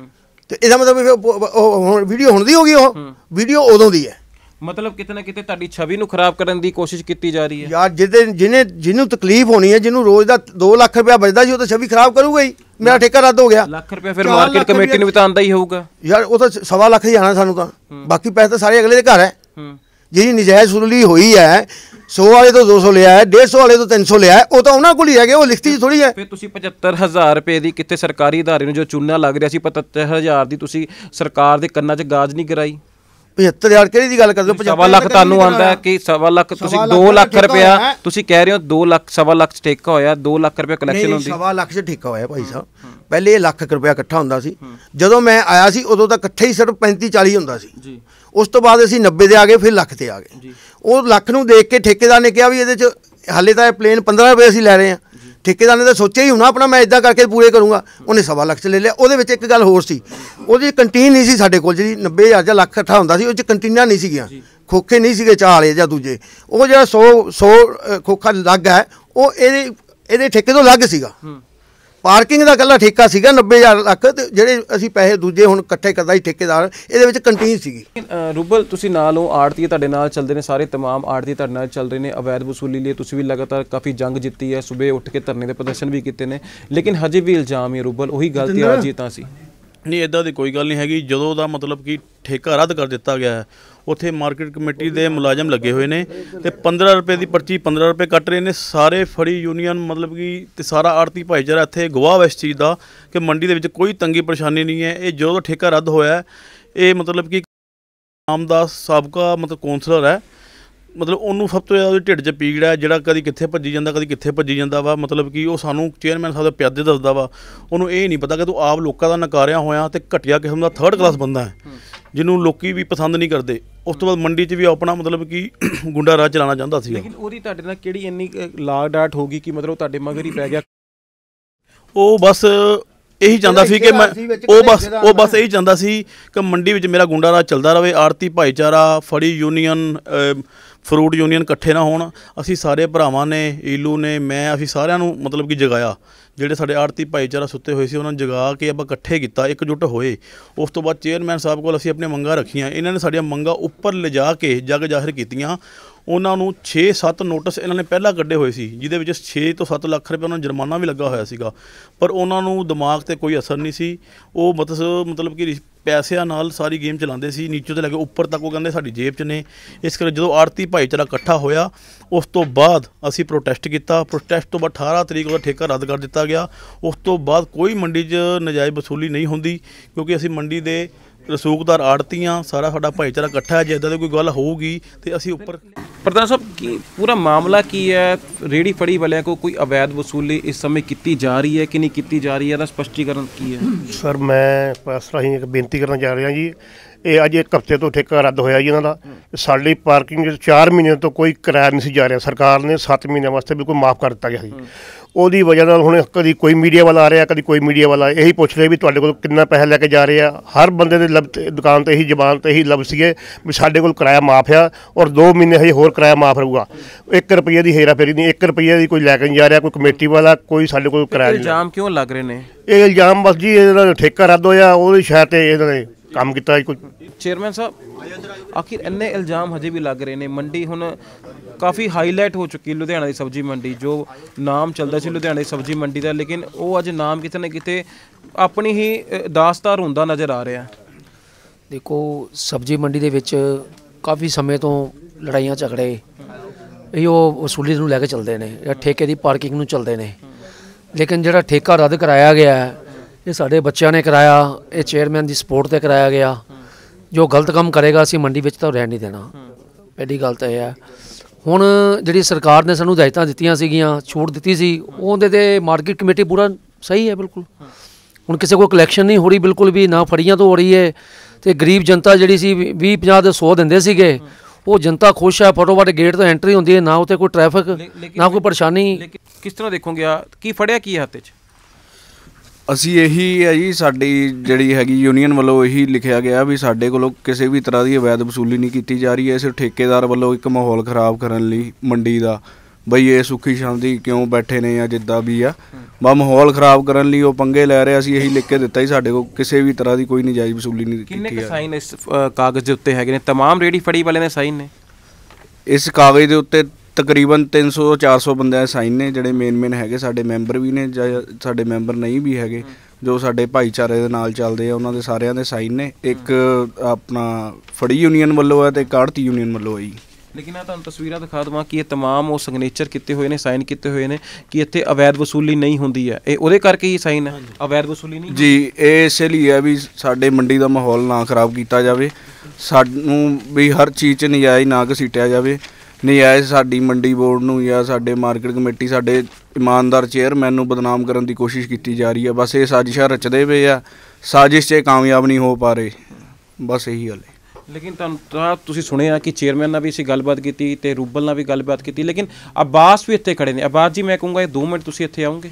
ਤੇ ਇਹਦਾ ਮਤਲਬ ਹੁਣ ਵੀਡੀਓ ਹੁਣ ਦੀ ਹੋ ਗਈ, ਉਹ ਵੀਡੀਓ ਉਦੋਂ ਦੀ ਹੈ। ਮਤਲਬ ਕਿਤੇ ਨਾ ਕਿਤੇ ਤੁਹਾਡੀ ਛਵੀ ਨੂੰ ਖਰਾਬ ਕਰਨ ਦੀ ਕੋਸ਼ਿਸ਼ ਕੀਤੀ ਜਾ ਰਹੀ ਹੈ। ਯਾਰ ਜਿਹਨੂੰ ਤਕਲੀਫ ਹੋਣੀ ਹੈ, ਜਿਹਨੂੰ ਰੋਜ਼ ਦਾ 2 ਲੱਖ ਰੁਪਇਆ ਬਚਦਾ ਸੀ, ਉਹ ਤਾਂ ਛਵੀ ਖਰਾਬ ਕਰੂਗਾ ਹੀ। ਮੇਰਾ ਠੇਕਾ ਰੱਦ ਹੋ ਗਿਆ, ਲੱਖ ਰੁਪਇਆ ਫਿਰ ਮਾਰਕੀਟ ਕਮੇਟੀ ਨੂੰ ਵੀ ਤਾਂ ਆਉਂਦਾ ਹੀ ਹੋਊਗਾ ਯਾਰ। ਉਹ ਤਾਂ 1.25 ਲੱਖ ਹੀ ਆਣਾ ਸਾਨੂੰ ਤਾਂ, ਬਾਕੀ ਪੈਸੇ ਤਾਂ ਸਾਰੇ ਅਗਲੇ ਦੇ ਘਰ ਹੈ। ਜਿਹੜੀ ਨਜਾਇਜ਼ ਵਸੂਲੀ ਹੋਈ ਹੈ, 100 ਵਾਲੇ ਤੋਂ 200 ਲਿਆ ਹੈ, 150 ਵਾਲੇ ਤੋਂ 300 ਲਿਆ ਹੈ, ਉਹ ਤਾਂ ਉਹਨਾਂ ਕੋਲ ਹੀ ਰਹਿ ਗਏ, ਉਹ ਲਿਖਤੀ ਥੋੜੀ ਹੈ। ਫਿਰ ਤੁਸੀਂ 75,000 ਰੁਪਏ ਦੀ ਕਿਤੇ ਸਰਕਾਰੀ ਅਦਾਰੇ ਨੂੰ ਜੋ ਚੂਨਾ ਲੱਗ ਰਿਹਾ ਸੀ, 75,000 ਦੀ ਤੁਸੀਂ ਸਰਕਾਰ ਦੇ ਕੰਨਾਂ 'ਚ ਗਾਜ ਨਹੀਂ ਕਰਾਈ? 75,000 ਕਿਹੜੀ ਦੀ ਗੱਲ ਕਰਦੇ ਹੋ? 1.25 ਲੱਖ ਤੁਹਾਨੂੰ ਆਉਂਦਾ ਹੈ ਕਿ 1.25 ਲੱਖ ਤੁਸੀਂ 2 ਲੱਖ ਰੁਪਇਆ ਤੁਸੀਂ ਕਹਿ ਰਹੇ ਹੋ, 2 ਲੱਖ 1.25 ਲੱਖ 'ਚ ਠੇਕਾ ਹੋਇਆ, 2 ਲੱਖ ਰੁਪਏ ਕਲੈਕਸ਼ਨ ਹੁੰਦੀ। 1.25 ਲੱਖ 'ਚ ਠੇਕਾ ਹੋਇਆ ਭਾਈ ਸਾਹਿਬ। ਪਹਿਲੇ ਇਹ ਲੱਖ ਰੁਪਇਆ ਇਕੱਠਾ ਹੁੰਦਾ ਸੀ, ਜਦੋਂ ਮੈਂ ਆਇਆ ਸੀ ਉਦੋਂ ਤਾਂ ਇਕੱਠੇ ਹੀ ਸਿਰਫ 35-40 ਹੁੰਦਾ ਸੀ। ਉਸ ਤੋਂ ਬਾਅਦ ਅਸੀਂ 90 ਦੇ ਆ ਗਏ, ਫਿਰ ਲੱਖ ਤੇ ਆ ਗਏ। ਉਹ ਲੱਖ ਨੂੰ ਦੇਖ ਕੇ ਠੇਕੇਦਾਰ ਨੇ ਕਿਹਾ ਵੀ ਇਹਦੇ 'ਚ ਹਾਲੇ ਤਾਂ ਇਹ ਪਲੇਨ 15 ਰੁਪਏ ਅਸੀਂ ਲੈ ਰਹੇ ਹਾਂ। ਠੇਕੇਦਾਰ ਨੇ ਤਾਂ ਸੋਚਿਆ ਹੀ ਹੋਣਾ ਆਪਣਾ, ਮੈਂ ਇਦਾਂ ਕਰਕੇ ਪੂਰੇ ਕਰੂੰਗਾ। ਉਹਨੇ 1.25 ਲੱਖ 'ਚ ਲੈ ਲਿਆ। ਉਹਦੇ ਵਿੱਚ ਇੱਕ ਗੱਲ ਹੋਰ ਸੀ, ਉਹਦੀ ਕੰਟੀਨ ਨਹੀਂ ਸੀ ਸਾਡੇ ਕੋਲ, ਜਿਹੜੀ 90,000 ਜਾਂ ਲੱਖ ਇਕੱਠਾ ਹੁੰਦਾ ਸੀ, ਉਹ 'ਚ ਕੰਟੀਨਾਂ ਨਹੀਂ ਸੀਗੀਆਂ, ਖੋਖੇ ਨਹੀਂ ਸੀਗੇ ਚਾਹ ਵਾਲੇ ਜਾਂ ਦੂਜੇ। ਉਹ ਜਿਹੜਾ 100 ਖੋਖਾ ਲੱਗ ਹੈ, ਉਹ ਇਹਦੇ ਇਹਦੇ ਠੇਕੇ ਤੋਂ ਅਲੱਗ ਸੀਗਾ। ਪਾਰਕਿੰਗ ਦਾ ਇਕੱਲਾ ਠੇਕਾ ਸੀਗਾ 90,000 ਲੱਖ, ਤੇ ਜਿਹੜੇ ਅਸੀਂ ਪੈਸੇ ਦੂਜੇ ਹੁਣ ਇਕੱਠੇ ਕਰਦਾ ਸੀ ਠੇਕੇਦਾਰ, ਇਹਦੇ ਵਿੱਚ ਕੰਟੀਨ ਸੀਗੀ। ਰੂਬਲ ਤੁਸੀਂ ਨਾਲ ਹੋ, ਆੜਤੀ ਤੁਹਾਡੇ ਨਾਲ ਚੱਲਦੇ ਨੇ, ਸਾਰੇ ਤਮਾਮ ਆੜਤੀ ਤੁਹਾਡੇ ਨਾਲ ਚੱਲ ਰਹੇ ਨੇ ਅਵੈਧ ਵਸੂਲੀ ਲਈ। ਤੁਸੀਂ ਵੀ ਲਗਾਤਾਰ ਕਾਫੀ ਜੰਗ ਜਿੱਤੀ ਹੈ, ਸਵੇਰੇ ਉੱਠ ਕੇ ਧਰਨੇ ਦੇ ਪ੍ਰਦਰਸ਼ਨ ਵੀ ਕੀਤੇ ਨੇ, ਲੇਕਿਨ ਹਜੇ ਵੀ ਇਲਜ਼ਾਮ ਹੈ ਰੂਬਲ ਉਹੀ ਗਲਤੀ ਆ ਜੀ ਤਾਂ ਸੀ ਨਹੀਂ, ਇੱਦਾਂ ਦੀ ਕੋਈ ਗੱਲ ਨਹੀਂ ਹੈਗੀ। ਜਦੋਂ ਦਾ ਮਤਲਬ ਕਿ ਠੇਕਾ ਰੱਦ ਕਰ ਦਿੱਤਾ ਗਿਆ ਹੈ, ਉੱਥੇ ਮਾਰਕੀਟ ਕਮੇਟੀ ਦੇ ਮੁਲਾਜ਼ਮ ਲੱਗੇ ਹੋਏ ਨੇ ਤੇ 15 ਰੁਪਏ ਦੀ ਪਰਚੀ 15 ਰੁਪਏ ਕੱਟ ਰਹੇ ਨੇ। ਸਾਰੇ ਫੜੀ ਯੂਨੀਅਨ ਮਤਲਬ ਕਿ ਤੇ ਸਾਰਾ ਆੜਤੀ ਭਾਈਚਾਰਾ ਇੱਥੇ ਗਵਾਹ ਹੈ ਇਸ ਚੀਜ਼ ਦਾ ਕਿ ਮੰਡੀ ਦੇ ਵਿੱਚ ਕੋਈ ਤੰਗੀ ਪਰੇਸ਼ਾਨੀ ਨਹੀਂ ਹੈ। ਇਹ ਜਦੋਂ ਠੇਕਾ ਰੱਦ ਹੋਇਆ, ਇਹ ਮਤਲਬ ਕਿ ਆਮ ਦਾ ਸਾਬਕਾ ਮਤਲਬ ਕੌਂਸਲਰ ਹੈ, ਮਤਲਬ ਉਹਨੂੰ ਸਭ ਤੋਂ ਜ਼ਿਆਦਾ ਉਹਦੇ ਢਿੱਡ 'ਚ ਪੀੜ ਹੈ, ਜਿਹੜਾ ਕਦੀ ਕਿੱਥੇ ਭੱਜੀ ਜਾਂਦਾ, ਕਦੀ ਕਿੱਥੇ ਭੱਜੀ ਜਾਂਦਾ ਵਾ। ਮਤਲਬ ਕਿ ਉਹ ਸਾਨੂੰ ਚੇਅਰਮੈਨ ਸਾਹਿਬ ਦੇ ਪਿਆਦੇ ਦੱਸਦਾ ਵਾ, ਉਹਨੂੰ ਇਹ ਨਹੀਂ ਪਤਾ ਕਿ ਤੂੰ ਆਪ ਲੋਕਾਂ ਦਾ ਨਕਾਰਿਆ ਹੋਇਆ ਤੇ ਘਟੀਆ ਕਿਸਮ ਦਾ 3rd ਕਲਾਸ ਬੰਦਾ ਹੈ, ਜਿਹਨੂੰ ਲੋਕੀ ਵੀ ਪਸੰਦ ਨਹੀਂ ਕਰਦੇ। ਉਸ ਤੋਂ ਬਾਅਦ ਮੰਡੀ 'ਚ ਵੀ ਆਪਣਾ ਮਤਲਬ ਕਿ ਗੁੰਡਾ ਰਾਜ ਚਲਾਉਣਾ ਚਾਹੁੰਦਾ ਸੀ। ਲੇਕਿਨ ਉਹਦੀ ਤੁਹਾਡੇ ਨਾਲ ਕਿਹੜੀ ਇੰਨੀ ਲਾਗ ਡਾਟ ਹੋ ਗਈ ਕਿ ਮਤਲਬ ਤੁਹਾਡੇ ਮਗਰ ਹੀ ਪੈ ਗਿਆ? ਉਹ ਬਸ ਇਹੀ ਚਾਹੁੰਦਾ ਸੀ ਕਿ ਮੈਂ ਉਹ ਬਸ ਇਹੀ ਚਾਹੁੰਦਾ ਸੀ ਕਿ ਮੰਡੀ ਵਿੱਚ ਮੇਰਾ ਗੁੰਡਾ ਰਾਜ ਚੱਲਦਾ ਰਹੇ, ਆੜਤੀ ਭਾਈਚਾਰਾ, ਫੜੀ ਯੂਨੀਅਨ, ਫਰੂਟ ਯੂਨੀਅਨ ਇਕੱਠੇ ਨਾ ਹੋਣ। ਅਸੀਂ ਸਾਰੇ ਭਰਾਵਾਂ ਨੇ, ਈਲੂ ਨੇ, ਮੈਂ, ਅਸੀਂ ਸਾਰਿਆਂ ਨੂੰ ਮਤਲਬ ਕਿ ਜਗਾਇਆ। ਜਿਹੜੇ ਸਾਡੇ ਆੜਤੀ ਭਾਈਚਾਰਾ ਸੁੱਤੇ ਹੋਏ ਸੀ ਉਹਨਾਂ ਨੂੰ ਜਗਾ ਕੇ ਆਪਾਂ ਇਕੱਠੇ ਕੀਤਾ, ਇਕਜੁੱਟ ਹੋਏ। ਉਸ ਤੋਂ ਬਾਅਦ ਚੇਅਰਮੈਨ ਸਾਹਿਬ ਕੋਲ ਅਸੀਂ ਆਪਣੀਆਂ ਮੰਗਾਂ ਰੱਖੀਆਂ, ਇਹਨਾਂ ਨੇ ਸਾਡੀਆਂ ਮੰਗਾਂ ਉੱਪਰ ਲਿਜਾ ਕੇ ਜੱਗ ਜ਼ਾਹਿਰ ਕੀਤੀਆਂ। ਉਹਨਾਂ ਨੂੰ 6-7 ਨੋਟਿਸ ਇਹਨਾਂ ਨੇ ਪਹਿਲਾਂ ਕੱਢੇ ਹੋਏ ਸੀ, ਜਿਹਦੇ ਵਿੱਚ 6 ਤੋਂ 7 ਲੱਖ ਰੁਪਏ ਉਹਨਾਂ ਨੂੰ ਜੁਰਮਾਨਾ ਵੀ ਲੱਗਾ ਹੋਇਆ ਸੀਗਾ, ਪਰ ਉਹਨਾਂ ਨੂੰ ਦਿਮਾਗ 'ਤੇ ਕੋਈ ਅਸਰ ਨਹੀਂ ਸੀ। ਉਹ ਮਤਲਬ ਕਿ ਪੈਸਿਆਂ ਨਾਲ ਸਾਰੀ ਗੇਮ ਚਲਾਉਂਦੇ ਸੀ, ਨੀਚੇ ਤੋਂ ਲੈ ਕੇ ਉੱਪਰ ਤੱਕ ਉਹ ਕਹਿੰਦੇ ਸਾਡੀ ਜੇਬ 'ਚ ਨੇ। ਇਸ ਕਰਕੇ ਜਦੋਂ ਆੜਤੀ ਭਾਈਚਾਰਾ ਇਕੱਠਾ ਹੋਇਆ, ਉਸ ਤੋਂ ਬਾਅਦ ਅਸੀਂ ਪ੍ਰੋਟੈਸਟ ਕੀਤਾ। ਪ੍ਰੋਟੈਸਟ ਤੋਂ ਬਾਅਦ 18 ਤਰੀਕ ਉਹਦਾ ਠੇਕਾ ਰੱਦ ਕਰ ਦਿੱਤਾ ਗਿਆ। ਉਸ ਤੋਂ ਬਾਅਦ ਕੋਈ ਮੰਡੀ 'ਚ ਨਜਾਇਜ਼ ਵਸੂਲੀ ਨਹੀਂ ਹੁੰਦੀ, ਕਿਉਂਕਿ ਅਸੀਂ ਮੰਡੀ ਦੇ ਰਸੂਖਦਾਰ ਆੜਤੀਆਂ, ਸਾਰਾ ਸਾਡਾ ਭਾਈਚਾਰਾ ਇਕੱਠਾ ਹੈ। ਜੇ ਇੱਦਾਂ ਦੀ ਕੋਈ ਗੱਲ ਹੋਊਗੀ ਤੇ ਅਸੀਂ ਉੱਪਰ। ਪ੍ਰਧਾਨ ਸਾਹਿਬ, ਕੀ ਪੂਰਾ ਮਾਮਲਾ ਕੀ ਹੈ? ਰੇਹੜੀ ਫੜੀ ਵਾਲਿਆਂ को ਕੋਈ ਅਵੈਧ ਵਸੂਲੀ ਇਸ ਸਮੇਂ ਕੀਤੀ ਜਾ ਰਹੀ ਹੈ ਕਿ ਨਹੀਂ ਕੀਤੀ ਜਾ ਰਹੀ ਹੈ? ਇਹਦਾ ਸਪਸ਼ਟੀਕਰਨ ਕੀ ਹੈ? ਸਰ, ਮੈਂ ਪ੍ਰੈਸ ਰਾਹੀਂ ਇੱਕ ਬੇਨਤੀ ਕਰਨ ਜਾ ਰਿਹਾ ਜੀ। ਇਹ ਅੱਜ 1 ਹਫ਼ਤੇ ਤੋਂ ਠੇਕਾ ਰੱਦ ਹੋਇਆ ਜੀ ਇਹਨਾਂ ਦਾ। ਸਾਡੀ ਪਾਰਕਿੰਗ 4 ਮਹੀਨੇ ਤੋਂ ਕੋਈ ਕਿਰਾਇਆ ਨਹੀਂ ਸੀ ਜਾ ਰਿਹਾ, ਸਰਕਾਰ ਨੇ 7 ਮਹੀਨਿਆਂ ਵਾਸਤੇ ਬਿਲਕੁਲ ਮਾਫ ਕਰ ਦਿੱਤਾ ਗਿਆ ਸੀ। ਉਹਦੀ ਵਜ੍ਹਾ ਨਾਲ ਹੁਣ ਕਦੀ ਕੋਈ ਮੀਡੀਆ ਵਾਲਾ ਆ ਰਿਹਾ, ਕਦੀ ਕੋਈ ਮੀਡੀਆ ਵਾਲਾ ਇਹੀ ਪੁੱਛ ਰਿਹਾ ਵੀ ਤੁਹਾਡੇ ਕੋਲ ਕਿੰਨਾ ਪੈਸਾ ਲੈ ਕੇ ਜਾ ਰਹੇ ਆ। ਹਰ ਬੰਦੇ ਦੇ ਦੁਕਾਨ 'ਤੇ ਇਹੀ ਜ਼ਬਾਨ 'ਤੇ ਇਹੀ ਲਫ਼ਜ਼ ਸੀਗੇ ਵੀ ਸਾਡੇ ਕੋਲ ਕਿਰਾਇਆ ਮਾਫ ਆ, ਔਰ 2 ਮਹੀਨੇ ਹਜੇ ਹੋਰ ਕਿਰਾਇਆ ਮਾਫ ਰਹੂਗਾ। 1 ਰੁਪਈਏ ਦੀ ਹੇਰਾ ਫੇਰੀ ਨਹੀਂ, 1 ਰੁਪਈਏ ਦੀ ਕੋਈ ਲੈ ਕੇ ਨਹੀਂ ਜਾ ਰਿਹਾ, ਕੋਈ ਕਮੇਟੀ ਵਾਲਾ, ਕੋਈ ਸਾਡੇ ਕੋਲ ਕਿਰਾਇਆ ਨਹੀਂ। ਇਲਜ਼ਾਮ ਕਿਉਂ ਲੱਗ ਰਹੇ ਨੇ? ਇਹ ਇਲਜ਼ਾਮ ਬਸ ਜੀ ਇਹਦਾ ਠੇਕਾ ਰੱਦ ਹੋਇਆ, ਉਹਦੀ ਸ਼ਾਇਦ ਤੇ ਇਹਨਾਂ ਨੇ ਕੰਮ ਕੀਤਾ ਕੋਈ। ਚੇਅਰਮੈਨ ਸਾਹਿਬ, ਆਖਿਰ ਇੰਨੇ ਇਲਜ਼ਾਮ ਹਜੇ ਵੀ ਲੱਗ ਰਹੇ ਨੇ। ਮੰਡੀ ਹੁਣ ਕਾਫੀ ਹਾਈਲਾਈਟ ਹੋ ਚੁੱਕੀ ਲੁਧਿਆਣਾ ਦੀ ਸਬਜ਼ੀ ਮੰਡੀ, ਜੋ ਨਾਮ ਚੱਲਦਾ ਸੀ ਲੁਧਿਆਣਾ ਦੀ ਸਬਜ਼ੀ ਮੰਡੀ ਦਾ, ਲੇਕਿਨ ਉਹ ਅੱਜ ਨਾਮ ਕਿਤੇ ਨਾ ਕਿਤੇ ਆਪਣੀ ਹੀ ਦਾਸਤਾਰ ਹੁੰਦਾ ਨਜ਼ਰ ਆ ਰਿਹਾ। ਦੇਖੋ, ਸਬਜ਼ੀ ਮੰਡੀ ਦੇ ਵਿੱਚ ਕਾਫੀ ਸਮੇਂ ਤੋਂ ਲੜਾਈਆਂ ਝਗੜੇ ਇਹ ਉਹ ਵਸੂਲੀ ਨੂੰ ਲੈ ਕੇ ਚੱਲਦੇ ਨੇ, ਜਾਂ ਠੇਕੇ ਦੀ ਪਾਰਕਿੰਗ ਨੂੰ ਚੱਲਦੇ ਨੇ। ਲੇਕਿਨ ਜਿਹੜਾ ਠੇਕਾ ਰੱਦ ਕਰਾਇਆ ਗਿਆ ਇਹ ਸਾਡੇ ਬੱਚਿਆਂ ਨੇ ਕਰਾਇਆ, ਇਹ ਚੇਅਰਮੈਨ ਦੀ ਸਪੋਰਟ 'ਤੇ ਕਰਾਇਆ ਗਿਆ। ਜੋ ਗਲਤ ਕੰਮ ਕਰੇਗਾ ਅਸੀਂ ਮੰਡੀ ਵਿੱਚ ਤਾਂ ਰਹਿਣ ਨਹੀਂ ਦੇਣਾ। ਪਹਿਲੀ ਗੱਲ ਤਾਂ ਇਹ ਹੈ। ਹੁਣ ਜਿਹੜੀ ਸਰਕਾਰ ਨੇ ਸਾਨੂੰ ਹਦਾਇਤਾਂ ਦਿੱਤੀਆਂ ਸੀਗੀਆਂ, ਛੂਟ ਦਿੱਤੀ ਸੀ, ਉਹਦੇ 'ਤੇ ਮਾਰਕੀਟ ਕਮੇਟੀ ਪੂਰਾ ਸਹੀ ਹੈ ਬਿਲਕੁਲ। ਹੁਣ ਕਿਸੇ ਕੋਲ ਕਲੈਕਸ਼ਨ ਨਹੀਂ ਹੋ ਰਹੀ ਬਿਲਕੁਲ ਵੀ, ਨਾ ਫੜੀਆਂ ਤੋਂ ਹੋ ਰਹੀ ਹੈ। ਅਤੇ ਗਰੀਬ ਜਨਤਾ ਜਿਹੜੀ ਸੀ 20-50 ਦੇ 100 ਦਿੰਦੇ ਸੀਗੇ, ਉਹ ਜਨਤਾ ਖੁਸ਼ ਹੈ। ਫਟੋਫਟ ਗੇਟ ਤੋਂ ਐਂਟਰੀ ਹੁੰਦੀ ਹੈ, ਨਾ ਉੱਥੇ ਕੋਈ ਟ੍ਰੈਫਿਕ, ਨਾ ਕੋਈ ਪਰੇਸ਼ਾਨੀ। ਕਿਸ ਤਰ੍ਹਾਂ ਦੇਖੋਗੇ ਕੀ ਫੜਿਆ ਕੀ ਹੱਥ 'ਚ? ਅਸੀਂ ਇਹੀ ਹੈ ਜੀ, ਸਾਡੀ ਜਿਹੜੀ ਹੈਗੀ ਯੂਨੀਅਨ ਵੱਲੋਂ ਇਹੀ ਲਿਖਿਆ ਗਿਆ ਵੀ ਸਾਡੇ ਕੋਲੋਂ ਕਿਸੇ ਵੀ ਤਰ੍ਹਾਂ ਦੀ ਅਵੈਧ ਵਸੂਲੀ ਨਹੀਂ ਕੀਤੀ ਜਾ ਰਹੀ ਹੈ। ਸਿਰਫ ਠੇਕੇਦਾਰ ਵੱਲੋਂ ਇੱਕ ਮਾਹੌਲ ਖ਼ਰਾਬ ਕਰਨ ਲਈ ਮੰਡੀ ਦਾ, ਬਈ ਇਹ ਸੁੱਖੀ ਸ਼ਾਂਤੀ ਕਿਉਂ ਬੈਠੇ ਨੇ ਜਾਂ ਜਿੱਦਾਂ ਵੀ ਆ, ਬਸ ਮਾਹੌਲ ਖ਼ਰਾਬ ਕਰਨ ਲਈ ਉਹ ਪੰਗੇ ਲੈ ਰਹੇ। ਅਸੀਂ ਇਹੀ ਲਿਖ ਕੇ ਦਿੱਤਾ ਜੀ, ਸਾਡੇ ਕੋਲ ਕਿਸੇ ਵੀ ਤਰ੍ਹਾਂ ਦੀ ਕੋਈ ਨਜਾਇਜ਼ ਵਸੂਲੀ ਨਹੀਂ ਕੀਤੀ। ਕਿੰਨੇ ਕੁ ਸਾਈਨ ਇਸ ਕਾਗਜ਼ ਦੇ ਉੱਤੇ ਹੈਗੇ ਨੇ? ਤਮਾਮ ਰੇਹੜੀ ਫੜੀ ਵਾਲਿਆਂ ਦੇ ਸਾਈਨ ਨੇ ਇਸ ਕਾਗਜ਼ ਦੇ ਉੱਤੇ? ਤਕਰੀਬਨ 300-400 ਬੰਦਿਆਂ ਦੇ ਸਾਈਨ ਨੇ, ਜਿਹੜੇ ਮੇਨ ਹੈਗੇ। ਸਾਡੇ ਮੈਂਬਰ ਵੀ ਨੇ ਜਾਂ ਸਾਡੇ ਮੈਂਬਰ ਨਹੀਂ ਵੀ ਹੈਗੇ, ਜੋ ਸਾਡੇ ਭਾਈਚਾਰੇ ਦੇ ਨਾਲ ਚੱਲਦੇ ਆ, ਉਹਨਾਂ ਦੇ ਸਾਰਿਆਂ ਦੇ ਸਾਈਨ ਨੇ। ਇੱਕ ਆਪਣਾ ਫੜੀ ਯੂਨੀਅਨ ਵੱਲੋਂ ਹੈ ਤੇ ਇੱਕ ਆੜਤੀ ਯੂਨੀਅਨ ਵੱਲੋਂ ਹੈ ਜੀ। ਲੇਕਿਨ ਤੁਹਾਨੂੰ ਤਸਵੀਰਾਂ ਦਿਖਾ ਦੇਵਾਂ ਕਿ ਇਹ ਤਮਾਮ ਉਹ ਸਿਗਨੇਚਰ ਕੀਤੇ ਹੋਏ ਨੇ, ਸਾਈਨ ਕੀਤੇ ਹੋਏ ਨੇ ਕਿ ਇੱਥੇ ਅਵੈਧ ਵਸੂਲੀ ਨਹੀਂ ਹੁੰਦੀ ਹੈ। ਇਹ ਉਹਦੇ ਕਰਕੇ ਹੀ ਸਾਈਨ ਹੈ, ਅਵੈਧ ਵਸੂਲੀ ਨਹੀਂ ਜੀ। ਇਹ ਇਸੇ ਲਈ ਹੈ ਵੀ ਸਾਡੇ ਮੰਡੀ ਦਾ ਮਾਹੌਲ ਨਾ ਖਰਾਬ ਕੀਤਾ ਜਾਵੇ, ਸਾਨੂੰ ਵੀ ਹਰ ਚੀਜ਼ 'ਚ ਨਜਾਇਜ਼ ਨਾ ਘਸੀਟਿਆ ਜਾਵੇ। ਨਜਾਇਜ਼ ਸਾਡੀ ਮੰਡੀ ਬੋਰਡ ਨੂੰ ਜਾਂ ਸਾਡੇ ਮਾਰਕੀਟ ਕਮੇਟੀ, ਸਾਡੇ ਇਮਾਨਦਾਰ ਚੇਅਰਮੈਨ ਨੂੰ ਬਦਨਾਮ ਕਰਨ ਦੀ ਕੋਸ਼ਿਸ਼ ਕੀਤੀ ਜਾ ਰਹੀ ਹੈ। ਬਸ ਇਹ ਸਾਜ਼ਿਸ਼ਾਂ ਰਚਦੇ ਪਏ ਆ, ਸਾਜ਼ਿਸ਼ 'ਚ ਕਾਮਯਾਬ ਨਹੀਂ ਹੋ ਪਾ ਰਹੇ, ਬਸ ਇਹੀ ਗੱਲ ਹੈ। ਲੇਕਿਨ ਤੁਹਾਨੂੰ ਤੁਸੀਂ ਸੁਣਿਆ ਕਿ ਚੇਅਰਮੈਨ ਨਾਲ ਵੀ ਅਸੀਂ ਗੱਲਬਾਤ ਕੀਤੀ ਅਤੇ ਰੂਬਲ ਨਾਲ ਵੀ ਗੱਲਬਾਤ ਕੀਤੀ, ਲੇਕਿਨ ਅਬਾਸ ਵੀ ਇੱਥੇ ਖੜੇ ਨੇ। ਅਬਾਸ ਜੀ, ਮੈਂ ਕਹੂੰਗਾ ਇਹ 2 ਮਿੰਟ ਤੁਸੀਂ ਇੱਥੇ ਆਉਂਗੇ?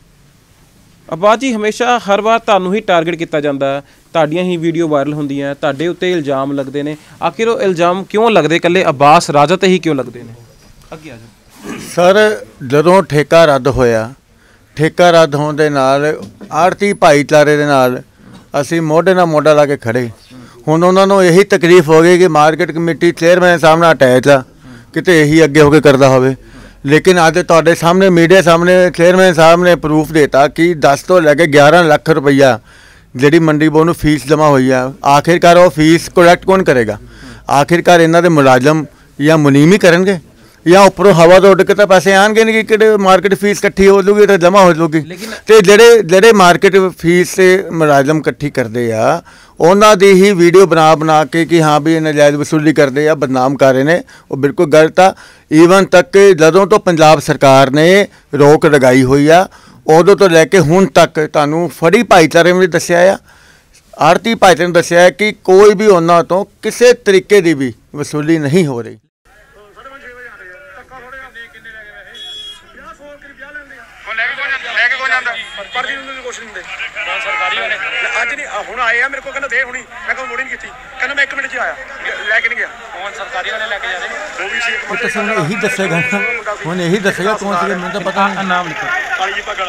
ਅਬਾਸ ਜੀ, ਹਮੇਸ਼ਾ ਹਰ ਵਾਰ ਤੁਹਾਨੂੰ ਹੀ ਟਾਰਗੇਟ ਕੀਤਾ ਜਾਂਦਾ, ਤੁਹਾਡੀਆਂ ਹੀ ਵੀਡੀਓ ਵਾਇਰਲ ਹੁੰਦੀਆਂ, ਤੁਹਾਡੇ ਉੱਤੇ ਇਲਜ਼ਾਮ ਲੱਗਦੇ ਨੇ। ਆਖਿਰ ਉਹ ਇਲਜ਼ਾਮ ਕਿਉਂ ਲੱਗਦੇ? ਇਕੱਲੇ ਅਬਾਸ ਰਾਜਾ 'ਤੇ ਹੀ ਕਿਉਂ ਲੱਗਦੇ ਨੇ? ਅੱਗੇ ਆ ਜਾਓ। ਸਰ ਜਦੋਂ ਠੇਕਾ ਰੱਦ ਹੋਇਆ, ਠੇਕਾ ਰੱਦ ਹੋਣ ਦੇ ਨਾਲ ਆੜਤੀ ਭਾਈਚਾਰੇ ਦੇ ਨਾਲ ਅਸੀਂ ਮੋਢੇ ਨਾਲ ਮੋਢਾ ਲਾ ਕੇ ਖੜੇ। ਹੁਣ ਉਹਨਾਂ ਨੂੰ ਇਹੀ ਤਕਲੀਫ ਹੋ ਗਈ ਕਿ ਮਾਰਕੀਟ ਕਮੇਟੀ ਚੇਅਰਮੈਨ ਸਾਹਮਣੇ ਅਟੈਚ ਆ, ਕਿਤੇ ਇਹੀ ਅੱਗੇ ਹੋ ਕੇ ਕਰਦਾ ਹੋਵੇ। ਲੇਕਿਨ ਅੱਜ ਤੁਹਾਡੇ ਸਾਹਮਣੇ ਮੀਡੀਆ ਸਾਹਮਣੇ ਚੇਅਰਮੈਨ ਸਾਹਿਬ ਨੇ ਪ੍ਰੂਫ ਦਿੱਤਾ ਕਿ 10 ਤੋਂ ਲੈ ਕੇ 11 ਲੱਖ ਰੁਪਈਆ ਜਿਹੜੀ ਮੰਡੀ ਬੋਰਡ ਨੂੰ ਫੀਸ ਜਮ੍ਹਾਂ ਹੋਈ ਆ, ਆਖਿਰਕਾਰ ਉਹ ਫੀਸ ਕਲੈਕਟ ਕੌਣ ਕਰੇਗਾ? ਆਖਿਰਕਾਰ ਇਹਨਾਂ ਦੇ ਮੁਲਾਜ਼ਮ ਜਾਂ ਮੁਨੀਮ ਹੀ ਕਰਨਗੇ ਜਾਂ ਉੱਪਰੋਂ ਹਵਾ ਤੋਂ ਉੱਡ ਕੇ ਤਾਂ ਪੈਸੇ ਆਣਗੇ ਨਹੀਂ ਕਿ ਕਿਹੜੇ ਮਾਰਕੀਟ ਫੀਸ ਇਕੱਠੀ ਹੋ ਜੂਗੀ ਤਾਂ ਜਮ੍ਹਾਂ ਹੋ ਜੂਗੀ। ਤੇ ਜਿਹੜੇ ਮਾਰਕੀਟ ਫੀਸ ਤੇ ਮੁਲਾਜ਼ਮ ਇਕੱਠੀ ਕਰਦੇ ਆ ਉਹਨਾਂ ਦੀ ਹੀ ਵੀਡੀਓ ਬਣਾ ਕੇ ਕਿ ਹਾਂ ਵੀ ਇਹ ਨਜਾਇਜ਼ ਵਸੂਲੀ ਕਰਦੇ ਆ, ਬਦਨਾਮ ਕਰ ਰਹੇ ਨੇ, ਉਹ ਬਿਲਕੁਲ ਗਲਤ ਆ। ਈਵਨ ਤੱਕ ਜਦੋਂ ਤੋਂ ਪੰਜਾਬ ਸਰਕਾਰ ਨੇ ਰੋਕ ਲਗਾਈ ਹੋਈ ਆ ਉਦੋਂ ਤੋਂ ਲੈ ਕੇ ਹੁਣ ਤੱਕ ਤੁਹਾਨੂੰ ਫੜੀ ਭਾਈਚਾਰੇ ਨੇ ਦੱਸਿਆ ਆ, ਆੜਤੀ ਭਾਈਚਾਰੇ ਨੇ ਦੱਸਿਆ ਕਿ ਕੋਈ ਵੀ ਉਹਨਾਂ ਤੋਂ ਕਿਸੇ ਤਰੀਕੇ ਦੀ ਵੀ ਵਸੂਲੀ ਨਹੀਂ ਹੋ ਰਹੀ। ਸਰਕਾਰੀ ਵਾਲੇ ਅੱਜ ਨਹੀਂ ਹੁਣ ਆਏ ਆ ਮੇਰੇ ਕੋਲ, ਕਹਿੰਦਾ ਦੇ ਹੁਣੀ, ਮੈਂ ਕਿਹਾ ਮੋੜੀ ਨਹੀਂ ਕੀਤੀ, ਕਹਿੰਦਾ ਮੈਂ 1 ਮਿੰਟ 'ਚ ਆਇਆ, ਲੈ ਕੇ ਨਹੀਂ ਗਿਆ। ਹੁਣ ਸਰਕਾਰੀ ਵਾਲੇ ਲੈ ਕੇ ਜਾ ਰਹੇ, ਉਹ ਵੀ ਸੀ ਉਹ ਤਾਂ ਇਹੀ ਦੱਸੇਗਾ, ਹੁਣ ਇਹੀ ਦੱਸੇਗਾ ਕੌਣ ਸੀ, ਮੈਨੂੰ ਤਾਂ ਪਤਾ ਨਹੀਂ। ਨਾਮ ਲਿਖੋ। ਕਾਲੀ ਜੀ ਪਗਲ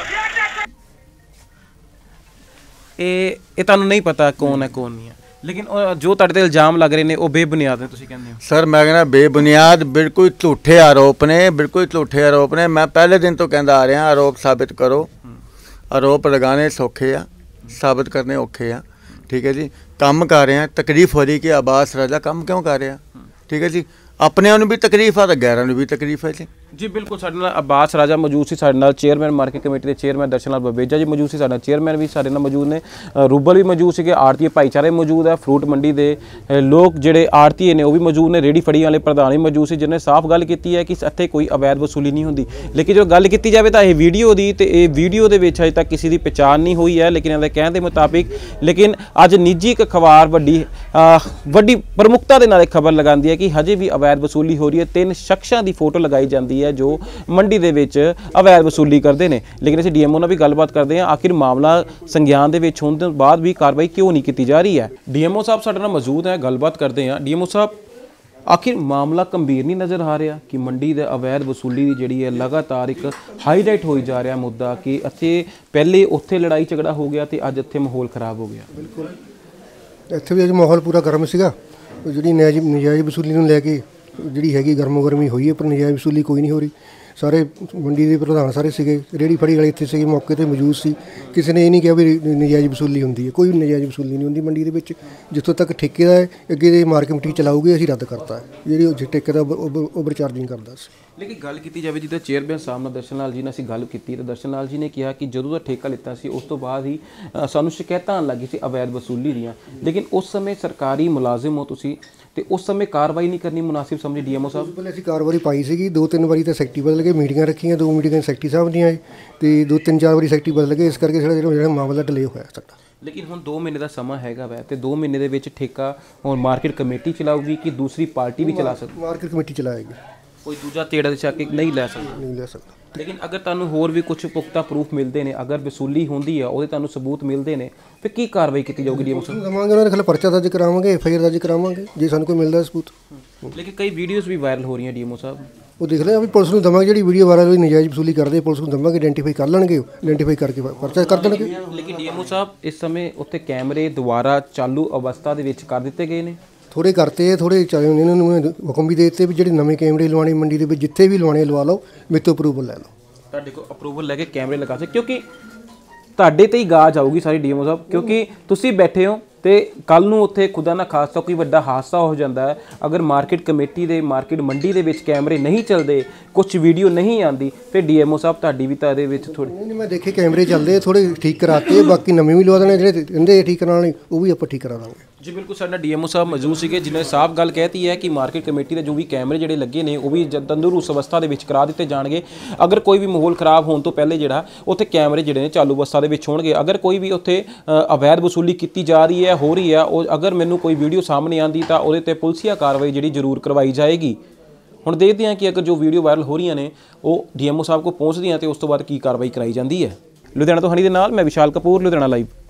ਇਹ ਤੁਹਾਨੂੰ ਨਹੀਂ ਪਤਾ ਕੌਣ ਹੈ ਕੌਣ ਨਹੀਂ ਹੈ, ਲੇਕਿਨ ਜੋ ਤੁਹਾਡੇ ਤੇ ਇਲਜ਼ਾਮ ਲੱਗ ਰਹੇ ਨੇ ਉਹ ਬੇਬੁਨਿਆਦ ਨੇ, ਤੁਸੀਂ ਕਹਿੰਦੇ ਹੋ। ਸਰ ਮੈਂ ਕਹਿੰਦਾ ਬੇਬੁਨਿਆਦ, ਬਿਲਕੁਲ ਝੂਠੇ ਆਰੋਪ ਨੇ, ਬਿਲਕੁਲ ਝੂਠੇ ਆਰੋਪ ਨੇ। ਮੈਂ ਪਹਿਲੇ ਦਿਨ ਤੋਂ ਕਹਿੰਦਾ ਆ ਰਿਹਾ ਆਰੋਪ ਸਾਬਿਤ ਕਰੋ। ਆਰੋਪ ਲਗਾਉਣੇ ਸੌਖੇ ਆ, ਸਾਬਿਤ ਕਰਨੇ ਔਖੇ ਆ। ਠੀਕ ਹੈ ਜੀ, ਕੰਮ ਕਰ ਰਹੇ ਆ, ਤਕਲੀਫ ਹੋ ਰਹੀ ਕਿ ਆਬਾਸ ਰਾਜਾ ਕੰਮ ਕਿਉਂ ਕਰ ਰਿਹਾ। ਠੀਕ ਹੈ ਜੀ, ਆਪਣਿਆਂ ਨੂੰ ਵੀ ਤਕਲੀਫ ਆ ਤਾਂ ਗੈਰਾਂ ਨੂੰ ਵੀ ਤਕਲੀਫ ਹੈ ਜੀ। ਬਿਲਕੁਲ ਸਾਡੇ ਨਾਲ ਅਬਾਸ ਰਾਜਾ ਮੌਜੂਦ ਸੀ, ਸਾਡੇ ਨਾਲ ਚੇਅਰਮੈਨ ਮਾਰਕੀਟ ਕਮੇਟੀ ਦੇ ਚੇਅਰਮੈਨ ਦਰਸ਼ਨ ਲਾਲ ਬਵੇਜਾ ਜੀ ਮੌਜੂਦ ਸੀ, ਸਾਡੇ ਨਾਲ ਚੇਅਰਮੈਨ ਵੀ ਸਾਡੇ ਨਾਲ ਮੌਜੂਦ ਨੇ, ਰੂਬਲ ਵੀ ਮੌਜੂਦ ਸੀਗੇ, ਆੜਤੀਏ ਭਾਈਚਾਰੇ ਮੌਜੂਦ ਹੈ, ਫਰੂਟ ਮੰਡੀ ਦੇ ਲੋਕ ਜਿਹੜੇ ਆੜਤੀਏ ਨੇ ਉਹ ਵੀ ਮੌਜੂਦ ਨੇ, ਰੇਹੜੀ ਫੜੀ ਵਾਲੇ ਪ੍ਰਧਾਨ ਵੀ ਮੌਜੂਦ ਸੀ, ਜਿਹਨੇ ਸਾਫ਼ ਗੱਲ ਕੀਤੀ ਹੈ ਕਿ ਇੱਥੇ ਕੋਈ ਅਵੈਧ ਵਸੂਲੀ ਨਹੀਂ ਹੁੰਦੀ। ਲੇਕਿਨ ਜਦੋਂ ਗੱਲ ਕੀਤੀ ਜਾਵੇ ਤਾਂ ਇਹ ਵੀਡੀਓ ਦੀ, ਤੇ ਇਹ ਵੀਡੀਓ ਦੇ ਵਿੱਚ ਅਜੇ ਤੱਕ ਕਿਸੇ ਦੀ ਪਛਾਣ ਨਹੀਂ ਹੋਈ ਹੈ। ਲੇਕਿਨ ਇਹਦੇ ਕਹਿਣ ਦੇ ਮੁਤਾਬਿਕ ਲੇਕਿਨ ਅੱਜ ਨਿੱਜੀ ਇੱਕ ਅਖਬਾਰ ਵੱਡੀ ਪ੍ਰਮੁਖਤਾ ਦੇ ਨਾਲ ਇੱਕ ਖਬਰ ਲਗਾਉਂਦੀ ਹੈ ਕਿ ਹਜੇ ਵੀ ਅਵੈਧ ਵਸੂਲੀ ਹੋ ਰਹੀ ਹੈ। 3 ਸ਼ਖਸਾਂ ਦੀ ਫੋਟੋ ਲਗਾਈ ਜਾਂਦੀ ਹੈ ਜੋ ਮੰਡੀ ਦੇ ਵਿੱਚ ਅਵੈਧ ਵਸੂਲੀ ਕਰਦੇ ਨੇ। ਲੇਕਿਨ ਅਸੀਂ ਡੀਐਮਓ ਨਾਲ ਵੀ ਗੱਲਬਾਤ ਕਰਦੇ ਹਾਂ, ਆਖਿਰ ਮਾਮਲਾ ਸੰਗਿਆਨ ਦੇ ਵਿੱਚ ਹੋਣ ਤੋਂ ਬਾਅਦ ਵੀ ਕਾਰਵਾਈ ਕਿਉਂ ਨਹੀਂ ਕੀਤੀ ਜਾ ਰਹੀ ਹੈ। ਡੀਐਮਓ ਸਾਹਿਬ ਸਾਡੇ ਨਾਲ ਮੌਜੂਦ ਹੈ, ਗੱਲਬਾਤ ਕਰਦੇ ਹਾਂ। ਡੀਐਮਓ ਸਾਹਿਬ, ਆਖਿਰ ਮਾਮਲਾ ਗੰਭੀਰ ਨਹੀਂ ਨਜ਼ਰ ਆ ਰਿਹਾ ਕਿ ਮੰਡੀ ਦੇ ਅਵੈਧ ਵਸੂਲੀ ਦੀ ਜਿਹੜੀ ਹੈ ਲਗਾਤਾਰ ਇੱਕ ਹਾਈਲਾਈਟ ਹੋਈ ਜਾ ਰਿਹਾ ਮੁੱਦਾ, ਕਿ ਇੱਥੇ ਪਹਿਲੇ ਉੱਥੇ ਲੜਾਈ ਝਗੜਾ ਹੋ ਗਿਆ ਤੇ ਅੱਜ ਇੱਥੇ ਮਾਹੌਲ ਖਰਾਬ ਹੋ ਗਿਆ। ਬਿਲਕੁਲ, ਇੱਥੇ ਵੀ ਅੱਜ ਮਾਹੌਲ ਪੂਰਾ ਗਰਮ ਸੀਗਾ। ਜਿਹੜੀ ਨਜਾਇਜ਼ ਵਸੂਲੀ ਨੂੰ ਲੈ ਕੇ ਜਿਹੜੀ ਹੈਗੀ ਗਰਮੋ ਗਰਮੀ ਹੋਈ ਹੈ, ਪਰ ਨਜਾਇਜ਼ ਵਸੂਲੀ ਕੋਈ ਨਹੀਂ ਹੋ ਰਹੀ। ਸਾਰੇ ਮੰਡੀ ਦੇ ਪ੍ਰਧਾਨ ਸਾਰੇ ਸੀਗੇ, ਰੇਹੜੀ ਫੜੀ ਵਾਲੇ ਇੱਥੇ ਸੀਗੇ, ਮੌਕੇ 'ਤੇ ਮੌਜੂਦ ਸੀ। ਕਿਸੇ ਨੇ ਇਹ ਨਹੀਂ ਕਿਹਾ ਵੀ ਨਜਾਇਜ਼ ਵਸੂਲੀ ਹੁੰਦੀ ਹੈ, ਕੋਈ ਵੀ ਨਜਾਇਜ਼ ਵਸੂਲੀ ਨਹੀਂ ਹੁੰਦੀ ਮੰਡੀ ਦੇ ਵਿੱਚ। ਜਿੱਥੋਂ ਤੱਕ ਠੇਕੇ ਦਾ ਹੈ, ਅੱਗੇ ਦੇ ਮਾਰਕੀਟ ਕਮੇਟੀ ਚਲਾਊਗੀ, ਅਸੀਂ ਰੱਦ ਕਰਤਾ ਹੈ ਜਿਹੜੀ ਉਹ ਠੇਕੇ ਦਾ ਓਵਰ ਚਾਰਜਿੰਗ ਕਰਦਾ ਸੀ। ਲੇਕਿਨ ਗੱਲ ਕੀਤੀ ਜਾਵੇ ਜਿੱਦਾਂ ਚੇਅਰਮੈਨ ਸਾਹਿਬ ਨਾਲ ਦਰਸ਼ਨ ਲਾਲ ਜੀ ਨਾਲ ਅਸੀਂ ਗੱਲ ਕੀਤੀ, ਤਾਂ ਦਰਸ਼ਨ ਲਾਲ ਜੀ ਨੇ ਕਿਹਾ ਕਿ ਜਦੋਂ ਦਾ ਠੇਕਾ ਲਿੱਤਾ ਸੀ ਉਸ ਤੋਂ ਬਾਅਦ ਹੀ ਸਾਨੂੰ ਸ਼ਿਕਾਇਤਾਂ ਆਉਣ ਲੱਗੀ ਸੀ ਅਵੈਧ ਵਸੂਲੀ ਦੀਆਂ। ਲੇਕਿਨ ਉਸ ਸਮੇਂ ਸਰਕਾਰੀ ਮੁਲਾਜ਼ਮ ਹੋ ਤੁਸੀਂ, ਤੇ ਉਸ ਸਮੇਂ ਕਾਰਵਾਈ ਨਹੀਂ ਕਰਨੀ ਮੁਨਾਸਿਬ ਸਮਝੀ ਡੀਐਮਓ ਸਾਹਿਬ? ਪਹਿਲੇ ਅਸੀਂ ਕਾਰਵਾਈ ਪਾਈ ਸੀਗੀ, 2-3 ਵਾਰੀ ਤਾਂ ਸੈਕਟਰੀ ਬਦਲ ਗਏ, ਮੀਟਿੰਗਾਂ ਰੱਖੀਆਂ, 2 ਮੀਟਿੰਗਾਂ ਸੈਕਟਰੀ ਸਾਹਿਬ ਦੀਆਂ ਆਏ ਤੇ 2-3-4 ਵਾਰੀ ਸੈਕਟਰੀ ਬਦਲ ਗਏ। ਇਸ ਕਰਕੇ ਜਿਹੜਾ ਮਾਮਲਾ ਡਿਲੇ ਹੋਇਆ ਸਾਡਾ। ਲੇਕਿਨ ਹੁਣ 2 ਮਹੀਨੇ ਦਾ ਸਮਾਂ ਹੈਗਾ ਵੈ, ਤੇ 2 ਮਹੀਨੇ ਦੇ ਵਿੱਚ ਠੇਕਾ ਹੁਣ ਮਾਰਕੀਟ ਕਮੇਟੀ ਚਲਾਊਗੀ ਕਿ ਦੂਸਰੀ ਪਾਰਟੀ ਵੀ ਚਲਾ ਸਕਦੀ? ਮਾਰਕੀਟ ਕਮੇਟੀ ਚਲਾਏਗੀ, ਕੋਈ ਦੂਜਾ ਧਿਰ ਦੇ ਚੱਕ ਨਹੀਂ ਲੈ ਸਕਦਾ। ਨਹੀਂ ਲੈ ਸਕਦਾ। ਲੇਕਿਨ ਅਗਰ ਤੁਹਾਨੂੰ ਹੋਰ ਵੀ ਕੁਝ ਪੁਖਤਾ ਪ੍ਰੂਫ ਮਿਲਦੇ ਨੇ, ਅਗਰ ਵਸੂਲੀ ਹੁੰਦੀ ਹੈ ਉਹਦੇ ਤੁਹਾਨੂੰ ਸਬੂਤ ਮਿਲਦੇ ਨੇ, ਫਿਰ ਕੀ ਕਾਰਵਾਈ ਕੀਤੀ ਜਾਊਗੀ ਡੀਐਮਓ ਸਾਹਿਬ? ਦਵਾਂਗੇ, ਉਹਨਾਂ ਦੇ ਖਿਲਾਫ ਪਰਚਾ ਦਰਜ ਕਰਾਵਾਂਗੇ, FIR ਦਰਜ ਕਰਾਵਾਂਗੇ ਜੇ ਸਾਨੂੰ ਕੋਈ ਮਿਲਦਾ ਸਬੂਤ। ਲੇਕਿਨ ਕਈ ਵੀਡੀਓਜ਼ ਵੀ ਵਾਇਰਲ ਹੋ ਰਹੀਆਂ ਡੀਐਮਓ ਸਾਹਿਬ, ਉਹ ਦੇਖ ਰਹੇ ਆ ਵੀ ਪੁਲਿਸ ਨੂੰ ਦਵਾਂਗੇ, ਜਿਹੜੀ ਵੀਡੀਓ ਵਾਇਰਲ ਹੋਈ ਨਜਾਇਜ਼ ਵਸੂਲੀ ਕਰਦੇ ਪੁਲਿਸ ਨੂੰ ਦਵਾਂਗੇ, ਆਇਡੈਂਟੀਫਾਈ ਕਰ ਲੈਣਗੇ, ਆਇਡੈਂਟੀਫਾਈ ਕਰਕੇ ਪਰਚਾ ਕਰ ਦੇਣਗੇ। ਲੇਕਿਨ ਡੀਐਮਓ ਸਾਹਿਬ ਇਸ ਸਮੇਂ ਉੱਥੇ ਕੈਮਰੇ ਦੁਬਾਰਾ ਚਾਲੂ ਅਵਸਥਾ ਦੇ ਵਿੱਚ ਕਰ ਦਿੱਤੇ ਗਏ ਨੇ? ਥੋੜੇ ਕਰਤੇ, ਥੋੜੇ ਚਾਹੇ ਇਹਨਾਂ ਨੂੰ ਹੁਕਮ ਵੀ ਦੇ ਦਿੱਤੇ ਵੀ ਜਿਹੜੇ ਨਵੇਂ ਕੈਮਰੇ ਲਵਾਉਣੇ ਮੰਡੀ ਦੇ ਵਿੱਚ, ਜਿੱਥੇ ਵੀ ਲਵਾਉਣੇ ਲਵਾ ਲਓ, ਮੇਰੇ ਤੋਂ ਅਪਰੂਵਲ ਲੈ ਲਓ। ਤੁਹਾਡੇ ਕੋਲ ਅਪਰੂਵਲ ਲੈ ਕੇ ਕੈਮਰੇ ਲਗਾ ਸਕਦੇ, ਕਿਉਂਕਿ ਤੁਹਾਡੇ ਤੇ ਹੀ ਗਾਜ ਆਊਗੀ ਸਾਰੀ ਡੀਐਮਓ ਸਾਹਿਬ, ਕਿਉਂਕਿ ਤੁਸੀਂ ਬੈਠੇ ਹੋ ਤੇ ਕੱਲ ਨੂੰ ਉੱਥੇ ਖੁਦਾ ਨਾ ਖਾਸਤਾ ਕੋਈ ਵੱਡਾ ਹਾਦਸਾ ਹੋ ਜਾਂਦਾ ਹੈ। ਅਗਰ ਮਾਰਕੀਟ ਕਮੇਟੀ ਦੇ ਮਾਰਕੀਟ ਮੰਡੀ ਦੇ ਵਿੱਚ ਕੈਮਰੇ ਨਹੀਂ ਚੱਲਦੇ, ਕੁਝ ਵੀਡੀਓ ਨਹੀਂ ਆਉਂਦੀ, ਫਿਰ ਡੀਐਮਓ ਸਾਹਿਬ ਤੁਹਾਡੀ ਵੀ ਤਾਂ ਇਹਦੇ ਵਿੱਚ ਥੋੜੀ ਨਹੀਂ, ਮੈਂ ਦੇਖੇ ਕੈਮਰੇ ਚੱਲਦੇ, ਥੋੜੇ ਠੀਕ ਕਰਾਤੇ, ਬਾਕੀ ਨਵੇਂ ਵੀ ਲਵਾ ਦੇਣੇ, ਜਿਹੜੇ ਕਹਿੰਦੇ ਠੀਕ ਕਰਾਉਣ ਵਾਲੇ ਉਹ ਵੀ ਆਪਾਂ ਠੀਕ ਕਰਾ ਦਾਂਗੇ। ਜੀ ਬਿਲਕੁਲ, ਸਾਡੇ ਨਾਲ ਡੀਐਮਓ ਸਾਹਿਬ ਮੌਜੂਦ ਸੀਗੇ ਜਿਨ੍ਹਾਂ ਨੇ ਸਾਫ਼ ਗੱਲ ਕਹਿਤੀ ਹੈ ਕਿ ਮਾਰਕੀਟ ਕਮੇਟੀ ਦੇ ਜੋ ਵੀ ਕੈਮਰੇ ਜਿਹੜੇ ਲੱਗੇ ਨੇ ਉਹ ਵੀ ਤੰਦਰੁਸਤ ਅਵਸਥਾ ਦੇ ਵਿੱਚ ਕਰਾ ਦਿੱਤੇ ਜਾਣਗੇ। ਅਗਰ ਕੋਈ ਵੀ ਮਾਹੌਲ ਖਰਾਬ ਹੋਣ ਤੋਂ ਪਹਿਲੇ ਜਿਹੜਾ ਉੱਥੇ ਕੈਮਰੇ ਜਿਹੜੇ ਨੇ ਚਾਲੂ ਅਵਸਥਾ ਦੇ ਵਿੱਚ ਹੋਣਗੇ। ਅਗਰ ਕੋਈ ਵੀ ਉੱਥੇ ਅਵੈਧ ਵਸੂਲੀ ਕੀਤੀ ਜਾ ਰਹੀ ਹੈ, ਹੋ ਰਹੀ ਹੈ, ਉਹ ਅਗਰ ਮੈਨੂੰ ਕੋਈ ਵੀਡੀਓ ਸਾਹਮਣੇ ਆਉਂਦੀ ਤਾਂ ਉਹਦੇ ਤੇ ਪੁਲਿਸੀਆ ਕਾਰਵਾਈ ਜਿਹੜੀ ਜ਼ਰੂਰ ਕਰਵਾਈ ਜਾਏਗੀ। ਹੁਣ ਦੇਖਦੇ ਹਾਂ ਕਿ ਅਗਰ ਜੋ ਵੀਡੀਓ ਵਾਇਰਲ ਹੋ ਰਹੀਆਂ ਨੇ ਉਹ ਡੀਐਮਓ ਸਾਹਿਬ ਕੋਲ ਪਹੁੰਚਦੀਆਂ ਤੇ ਉਸ ਤੋਂ ਬਾਅਦ ਕੀ ਕਾਰਵਾਈ ਕਰਾਈ ਜਾਂਦੀ ਹੈ। ਲੁਧਿਆਣਾ ਤੋਂ ਹਨੀ ਦੇ ਨਾਲ ਮੈਂ ਵਿਸ਼ਾਲ ਕਪੂਰ, ਲੁਧਿਆਣਾ ਲਾਈਵ।